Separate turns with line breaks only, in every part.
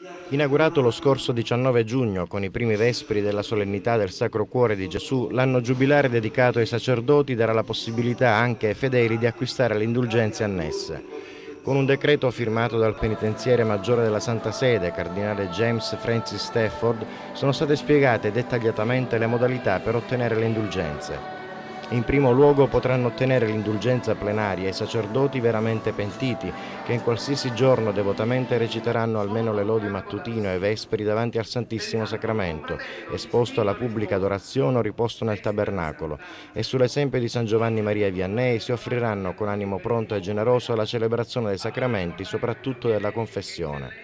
Inaugurato lo scorso 19 giugno con i primi vespri della solennità del Sacro Cuore di Gesù, l'anno giubilare dedicato ai sacerdoti darà la possibilità anche ai fedeli di acquistare le indulgenze annesse. Con un decreto firmato dal penitenziere maggiore della Santa Sede, cardinale James Francis Stafford, sono state spiegate dettagliatamente le modalità per ottenere le indulgenze. In primo luogo potranno ottenere l'indulgenza plenaria i sacerdoti veramente pentiti, che in qualsiasi giorno devotamente reciteranno almeno le lodi mattutino e vespri davanti al Santissimo Sacramento, esposto alla pubblica adorazione o riposto nel tabernacolo, e sull'esempio di San Giovanni Maria Vianney si offriranno con animo pronto e generoso alla celebrazione dei sacramenti, soprattutto della confessione.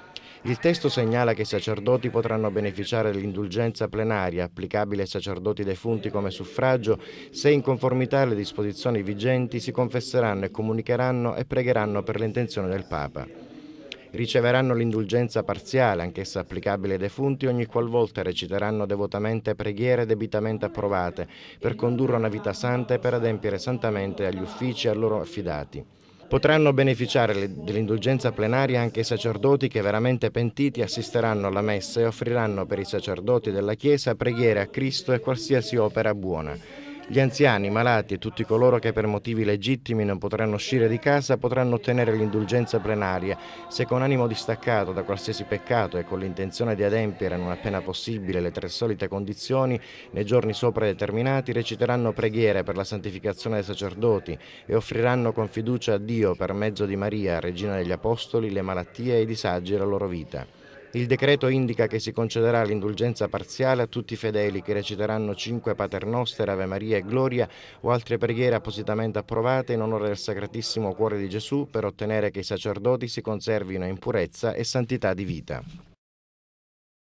Il testo segnala che i sacerdoti potranno beneficiare dell'indulgenza plenaria applicabile ai sacerdoti defunti come suffragio se in conformità alle disposizioni vigenti si confesseranno e comunicheranno e pregheranno per le intenzioni del Papa. Riceveranno l'indulgenza parziale, anch'essa applicabile ai defunti, ogni qualvolta reciteranno devotamente preghiere debitamente approvate per condurre una vita santa e per adempiere santamente agli uffici a loro affidati. Potranno beneficiare dell'indulgenza plenaria anche i sacerdoti che veramente pentiti assisteranno alla messa e offriranno per i sacerdoti della Chiesa preghiere a Cristo e qualsiasi opera buona. Gli anziani, i malati e tutti coloro che per motivi legittimi non potranno uscire di casa potranno ottenere l'indulgenza plenaria se con animo distaccato da qualsiasi peccato e con l'intenzione di adempiere non appena possibile le tre solite condizioni nei giorni sopra determinati reciteranno preghiere per la santificazione dei sacerdoti e offriranno con fiducia a Dio per mezzo di Maria, Regina degli Apostoli, le malattie e i disagi della loro vita. Il decreto indica che si concederà l'indulgenza parziale a tutti i fedeli che reciteranno 5 Paternoster, Ave Maria e Gloria o altre preghiere appositamente approvate in onore del Sacratissimo Cuore di Gesù per ottenere che i sacerdoti si conservino in purezza e santità di vita.